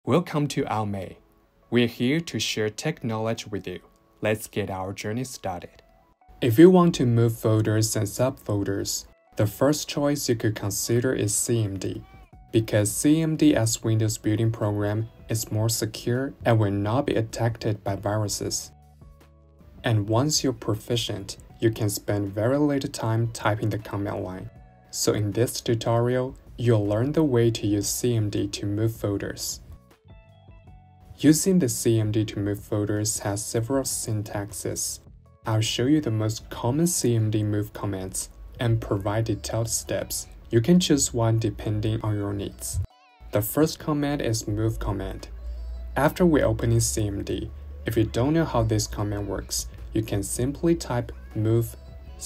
Welcome to AOMEI. We're here to share tech knowledge with you. Let's get our journey started. If you want to move folders and subfolders, the first choice you could consider is CMD, because CMD as Windows built-in program is more secure and will not be attacked by viruses. And once you're proficient, you can spend very little time typing the command line. So in this tutorial, you'll learn the way to use CMD to move folders. Using the CMD to move folders has several syntaxes. I'll show you the most common CMD move commands and provide detailed steps. You can choose one depending on your needs. The first command is move command. After we open CMD, if you don't know how this command works, you can simply type move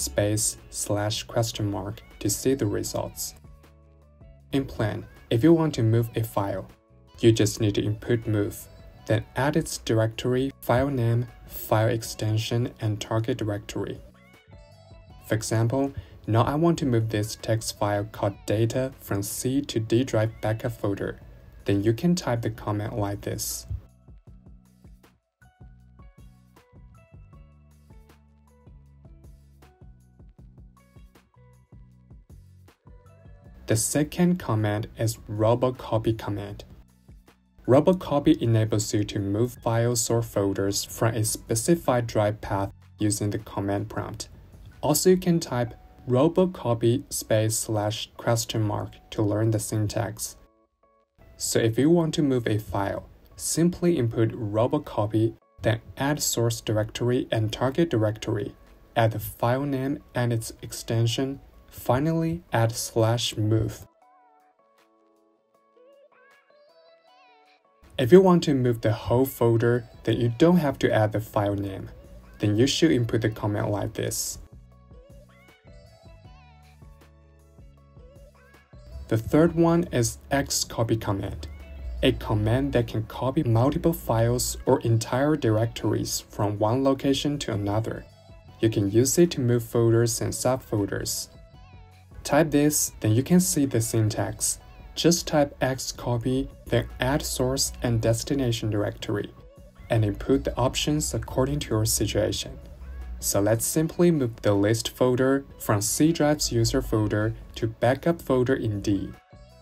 /? to see the results. In plan, if you want to move a file, you just need to input move, then add its directory, file name, file extension, and target directory. For example, now I want to move this text file called data from C to D drive backup folder. Then you can type the command like this. The second command is Robocopy command. Robocopy enables you to move files or folders from a specified drive path using the command prompt. Also, you can type Robocopy /? to learn the syntax. So if you want to move a file, simply input Robocopy, then add source directory and target directory, add the file name and its extension, finally add /move. If you want to move the whole folder, then you don't have to add the file name. Then you should input the command like this. The third one is Xcopy command, a command that can copy multiple files or entire directories from one location to another. You can use it to move folders and subfolders. Type this, then you can see the syntax. Just type Xcopy, then add source and destination directory, and input the options according to your situation. So let's simply move the list folder from C drive's user folder to backup folder in D.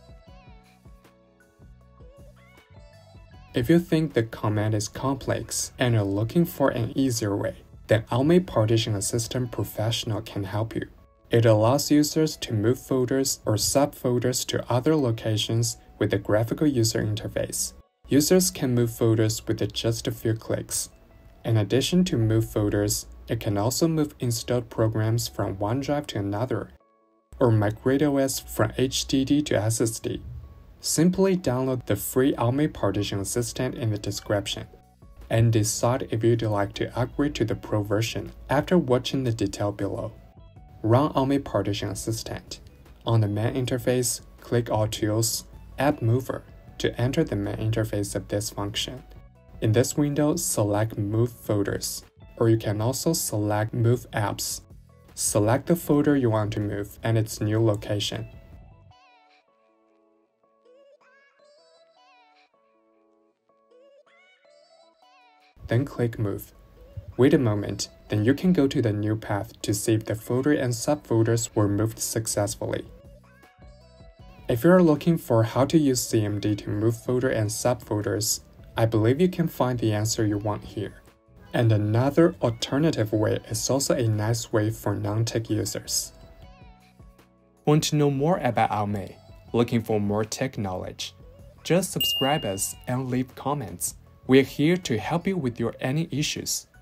If you think the command is complex and are looking for an easier way, then AOMEI Partition Assistant Professional can help you. It allows users to move folders or subfolders to other locations with a graphical user interface. Users can move folders with just a few clicks. In addition to move folders, it can also move installed programs from one drive to another, or migrate OS from HDD to SSD. Simply download the free AOMEI Partition Assistant in the description, and decide if you'd like to upgrade to the Pro version after watching the detail below. Run AOMEI Partition Assistant. On the main interface, click All Tools, App Mover to enter the main interface of this function. In this window, select Move Folders, or you can also select Move Apps. Select the folder you want to move and its new location. Then click Move. Wait a moment, then you can go to the new path to see if the folder and subfolders were moved successfully. If you are looking for how to use CMD to move folder and subfolders, I believe you can find the answer you want here. And another alternative way is also a nice way for non-tech users. Want to know more about AOMEI? Looking for more tech knowledge? Just subscribe us and leave comments. We're here to help you with your any issues.